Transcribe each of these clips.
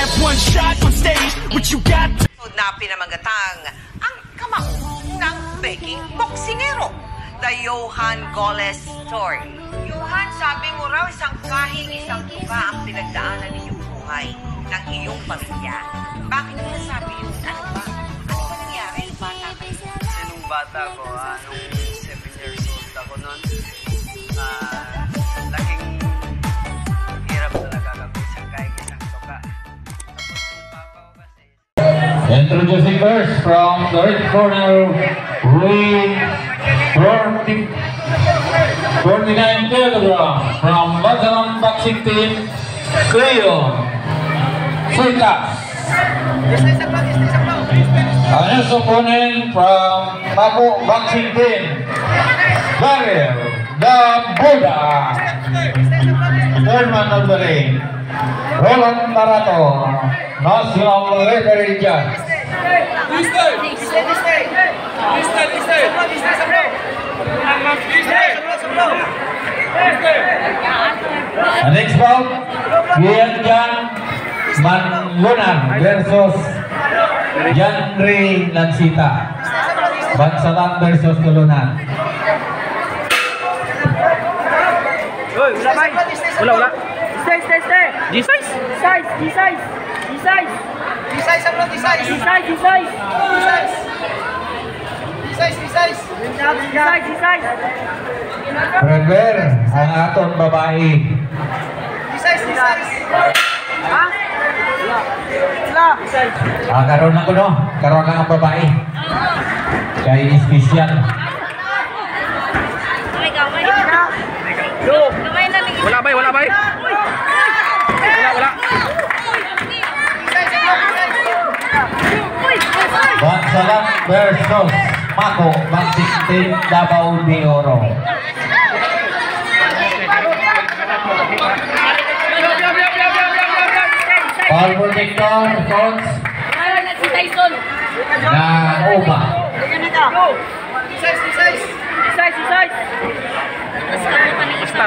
have one shot on stage, what you got? Na pinamagatang ang kamangkong ng peking boksingero, the Johan Goles story. Johan, sabi mo raw isang kahing isang tuka ang pinagdaanan ninyong buhay ng iyong pamilya. Bakit mo nasabi yun? Ano ba? Ano ba nangyari nung bata ka? Nung bata ko, nung 7 years old ako noon, laking hirap talaga kami isang kahing isang tuka. Introducing first from the red corner, weighing 49 kilograms from Bazaran Boxing Team, Cleo Suitas. And his opponent from Papo Boxing Team, Daryl the Buddha. Third man of the ring, Roland Marato, National Referee Judge. The next bout, Gianjan Manlunan versus Janri Lansita. Bansalan versus Tulunan. Wala. Stay. D-size. Premier ang aton babae. Karon lang ko no. Karon lang ang babae. Kaya espesyal. Wala bay. Wala. Bansalan versus Mako Boxing Team Davao de Oro. Paul Protector Coach na Oba. Star.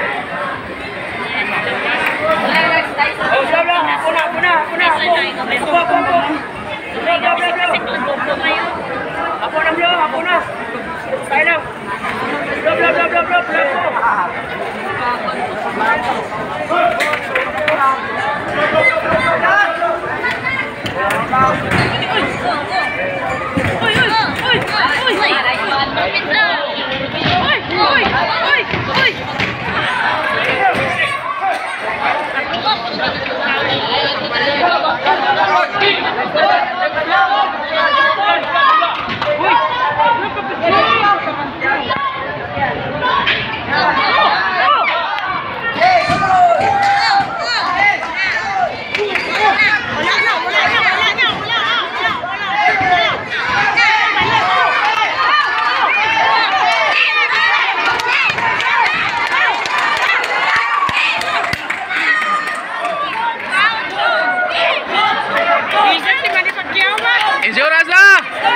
Insurance lah.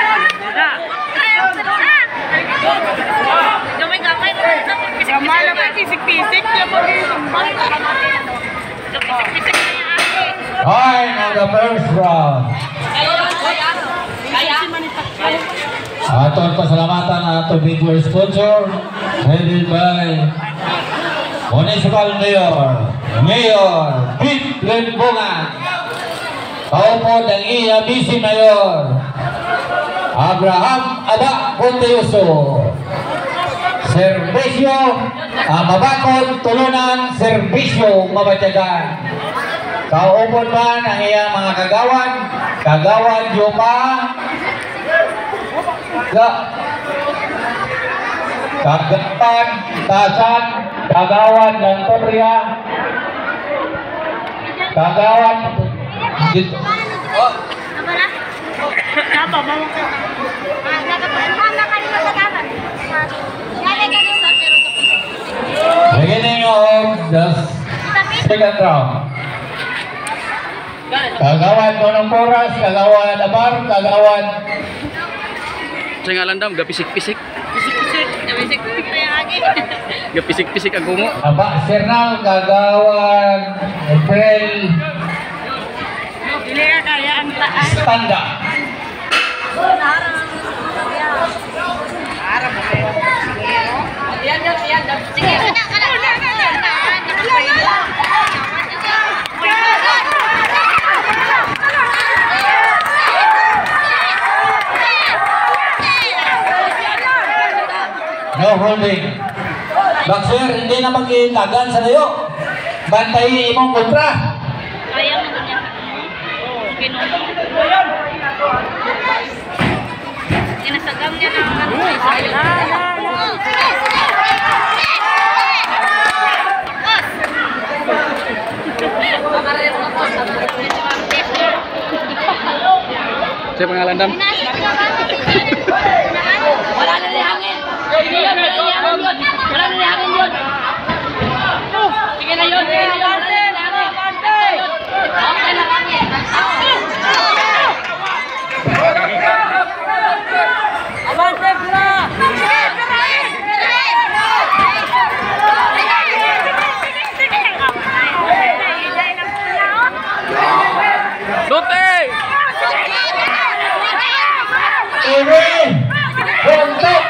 Gamay lang pisik-pisik ya po. Hi, now the first round. Aton pasalamatan aton video sponsor headed by Municipal Mayor Pete Lembongan. Kaupod ang iya Vice Mayor Abraham Aba Ponteoso. Serbisyo Mabakon Tulunan, serbisyo Mabatyagan. Kaupod man ang iyang mga kagawan Jopa, Kagapan, Tasan, kagawan ng Torria, kagawan dito. Beginning of the second round. Kagawan Tonong Poras, kagawan Abar, kagawan Saya ngalandam gak pisik-pisik. Pisik-pisik na yung agi. Gak pisik-pisik ang gumo. Aba Sernal, kagawan April Tanda. No holding. Boxer, hindi na mag-ilagan sa layo. Bantayin imong kontra. Kaya mo niya. Kinasagam niya ng Siya pangalan dam? wala na hangin. Wala na hangin yun. Sige na yun. Okay na hangin. Abante pula. Lote! Iwi! Bontok!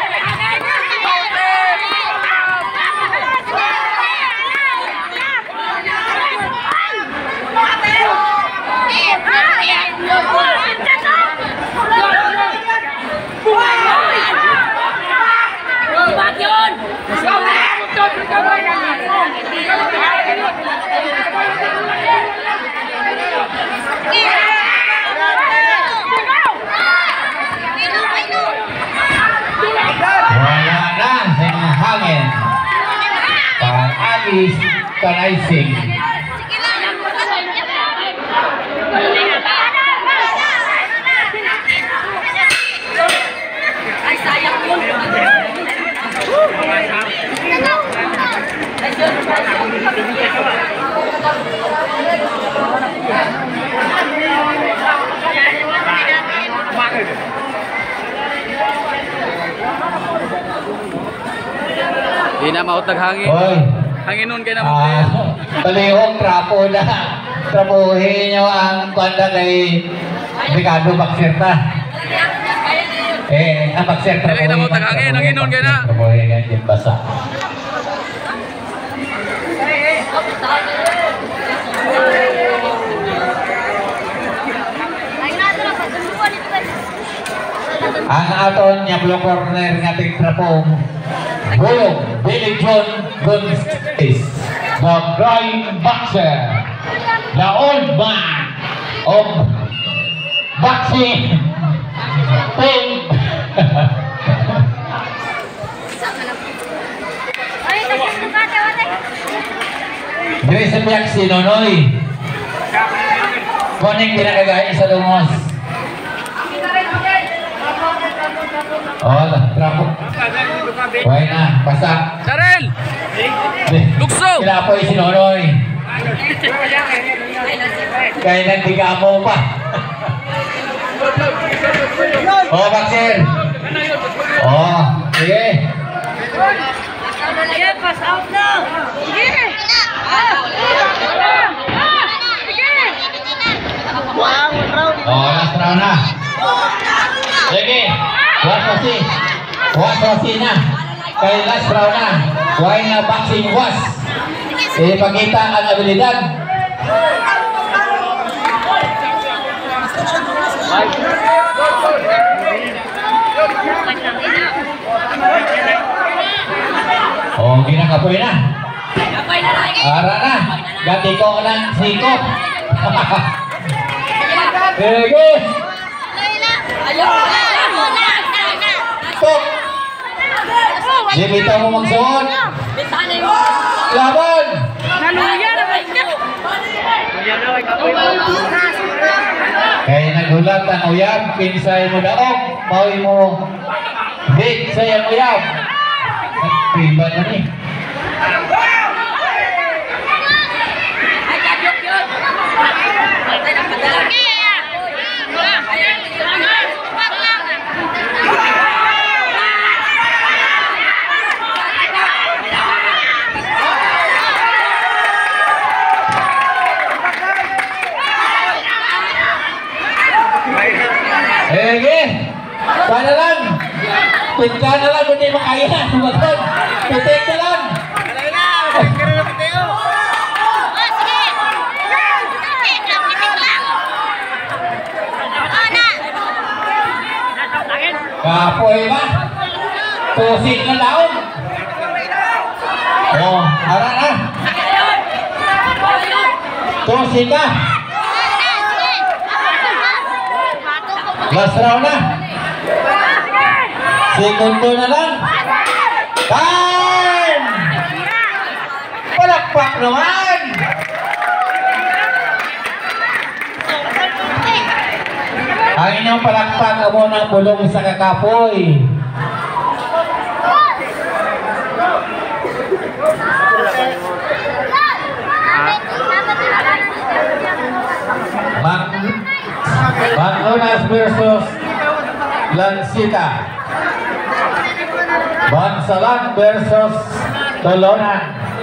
Wala na sa hangin. Pag-agis, kanaising. Ay, sayang yun. Di na maut naghangin. Hoy, Hanginon kayo naman. talihong trapo na. Trapuhin nyo ang kwanda kay Ricardo Baxerta. Ang Baxerta. Dali na maut naghangin. Hanginon kayo na. Trapuhin nga yung basa. Ang aton niya blue corner nga tig trapong Gulong Billy John Gonzales, the crying boxer, the old man of boxing team. Diri sa piyak si Nonoy. Kuning pinakagay sa lungos. Oh, trapo. Why na, basta. Darel! Lukso! Kinapoy si Nonoy. Kaya nandigamo pa. Oh, boxer. Oh, sige. Sige, pass out na. Sige. Oh, last round na. Sige. Was na. Kaya last round na. Why na boxing was. Ipakita ang abilidad. Oh, ginakapoy na. Ara na. Gati ko lang siko. Sige. Stop. Di bitaw mo magsuot. Laban. Kaya nagulat ang uyab. Pinsay mo daog. Maui mo. Di sayang uyab. Nagpiba na ni. Pinta na lang, hindi makaya. Tumatod. Pitik na lang. Kapoy ba? Tusik na daon. Oh, ara na. Tusik ka. Last round na. Segundo na lang. Time! Palakpak naman! Ang inyong palakpak mo ng bulong sa kakapoy. Maglunas versus Lansita. Bansalan versus Tolonan.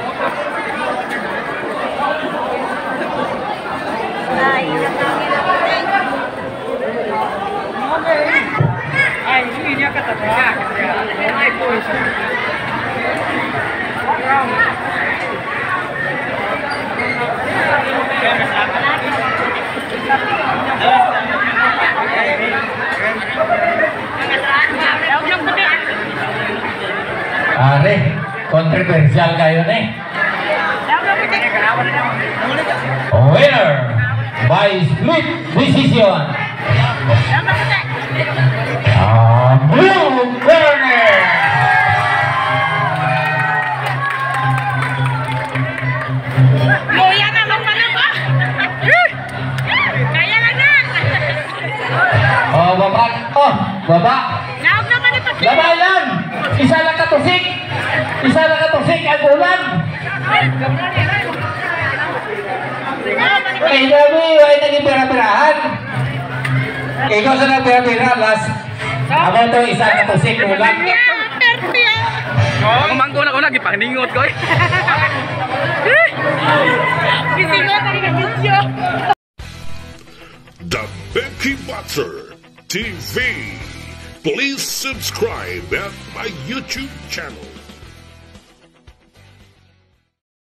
Are, kontroversial kayo na eh. Winner by split decision. Blue corner. Kuya naman pala ba? Kaya lang na. Oh, baba. Oh, baba. Naog naman ito. Labayan. Isa lang katusik. Isa lang katusik ang ulan. Eh, dami. Ay, naging pera-perahan. Ikaw sa nagpera-pera. Last. Aba ito, isa katusik ulan. Kumangko na ko lagi pangningot ko. Bisingot ang video. The Becky Boxer TV. Please subscribe at my YouTube channel.